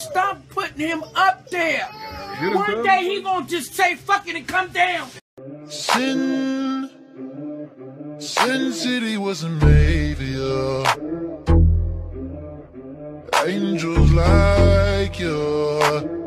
Stop putting him up there. One day he gonna just say fuck it and come down. Sin City was a mafia. Angels like you.